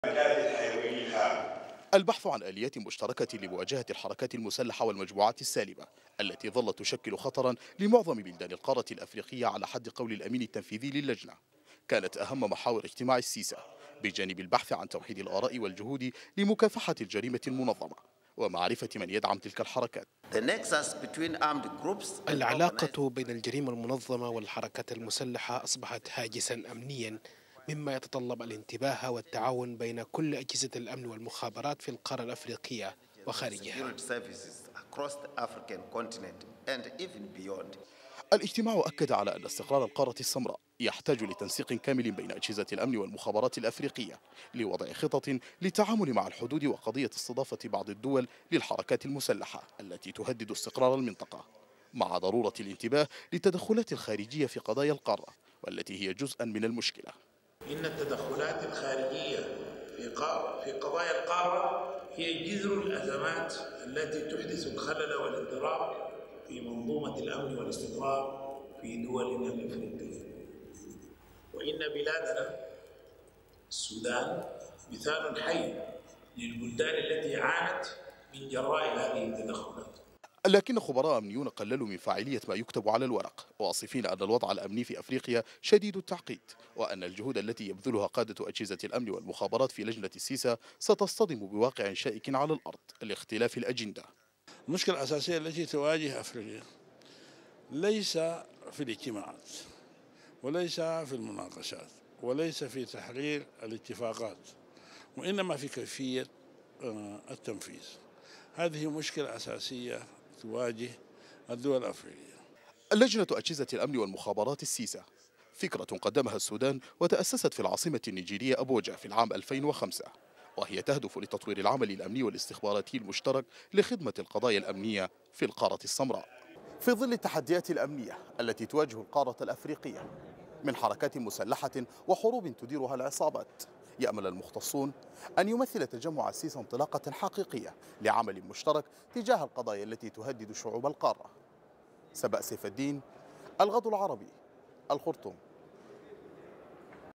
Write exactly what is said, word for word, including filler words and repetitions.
البحث عن آليات مشتركة لمواجهة الحركات المسلحة والمجموعات السالبة التي ظلت تشكل خطرا لمعظم بلدان القارة الأفريقية على حد قول الأمين التنفيذي للجنة كانت أهم محاور اجتماع السيسا، بجانب البحث عن توحيد الآراء والجهود لمكافحة الجريمة المنظمة ومعرفة من يدعم تلك الحركات. العلاقة بين الجريمة المنظمة والحركات المسلحة أصبحت هاجسا أمنيا، مما يتطلب الانتباه والتعاون بين كل أجهزة الأمن والمخابرات في القارة الأفريقية وخارجها. الاجتماع أكد على أن استقرار القارة السمراء يحتاج لتنسيق كامل بين أجهزة الأمن والمخابرات الأفريقية لوضع خطط للتعامل مع الحدود وقضية استضافة بعض الدول للحركات المسلحة التي تهدد استقرار المنطقة، مع ضرورة الانتباه للتدخلات الخارجية في قضايا القارة والتي هي جزءا من المشكلة. إن التدخلات الخارجية في في قضايا القارة هي جذر الأزمات التي تحدث الخلل والاضطراب في منظومة الأمن والاستقرار في دولنا الأفريقية. وإن بلادنا السودان مثال حي للبلدان التي عانت من جراء هذه التدخلات. لكن خبراء أمنيون قللوا من فاعلية ما يكتب على الورق، واصفين أن الوضع الأمني في أفريقيا شديد التعقيد، وأن الجهود التي يبذلها قادة أجهزة الأمن والمخابرات في لجنة السيسا ستصطدم بواقع شائك على الأرض لاختلاف الأجندة. المشكلة الأساسية التي تواجه أفريقيا ليس في الاجتماعات، وليس في المناقشات، وليس في تحرير الاتفاقات، وإنما في كيفية التنفيذ. هذه مشكلة أساسية تواجه الدول الأفريقية. لجنة أجهزة الأمن والمخابرات السيسا فكرة قدمها السودان وتأسست في العاصمة النيجيرية أبوجا في العام ألفين وخمسة، وهي تهدف لتطوير العمل الأمني والاستخباراتي المشترك لخدمة القضايا الأمنية في القارة السمراء. في ظل التحديات الأمنية التي تواجه القارة الأفريقية من حركات مسلحة وحروب تديرها العصابات، يأمل المختصون أن يمثل تجمع السيسا انطلاقة حقيقية لعمل مشترك تجاه القضايا التي تهدد شعوب القارة. سبأ سيف الدين، الغد العربي، الخرطوم.